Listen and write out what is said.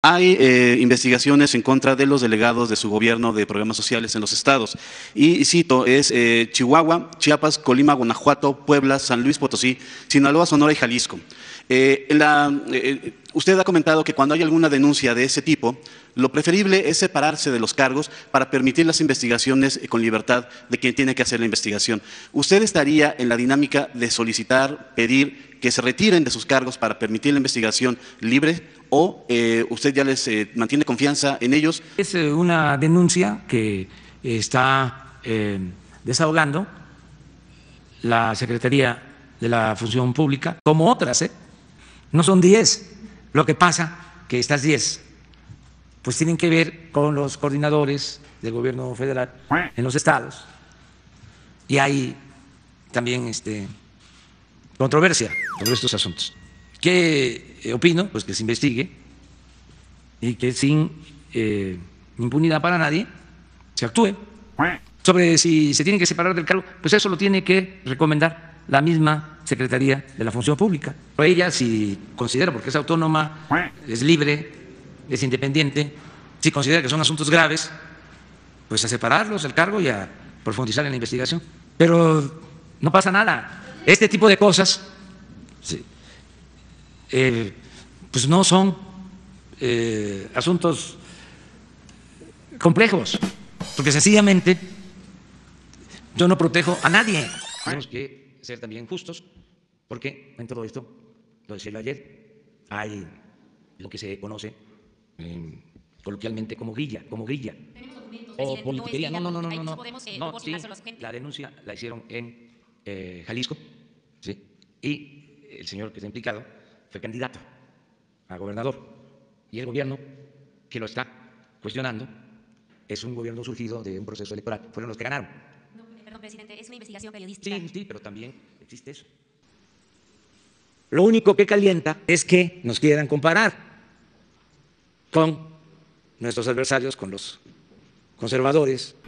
Hay investigaciones en contra de los delegados de su gobierno de programas sociales en los estados. Y cito, es Chihuahua, Chiapas, Colima, Guanajuato, Puebla, San Luis Potosí, Sinaloa, Sonora y Jalisco. Usted ha comentado que cuando hay alguna denuncia de ese tipo, lo preferible es separarse de los cargos para permitir las investigaciones con libertad de quien tiene que hacer la investigación. ¿Usted estaría en la dinámica de solicitar, pedir que se retiren de sus cargos para permitir la investigación libre o usted ya les mantiene confianza en ellos? Es una denuncia que está desahogando la Secretaría de la Función Pública, como otras, no son 10. Lo que pasa que estas 10 pues tienen que ver con los coordinadores del gobierno federal en los estados y hay también controversia sobre estos asuntos. ¿Qué opino? Pues que se investigue y que sin impunidad para nadie se actúe. Sobre si se tiene que separar del cargo, pues eso lo tiene que recomendar la misma Secretaría de la Función Pública. Pero ella, si considera, porque es autónoma, es libre, es independiente, si considera que son asuntos graves, pues a separarlos del cargo y a profundizar en la investigación. Pero no pasa nada. Este tipo de cosas pues no son asuntos complejos, porque sencillamente yo no protejo a nadie. Tenemos que ser también justos, porque en todo esto, lo decía ayer, hay lo que se conoce coloquialmente como grilla, o politiquería. No, sí, la denuncia la hicieron en Jalisco, ¿sí? Y el señor que está implicado fue candidato a gobernador, y el gobierno que lo está cuestionando es un gobierno surgido de un proceso electoral, fueron los que ganaron. No, perdón, presidente, es una investigación periodística. Sí, pero también existe eso. Lo único que calienta es que nos quieran comparar con nuestros adversarios, con los conservadores,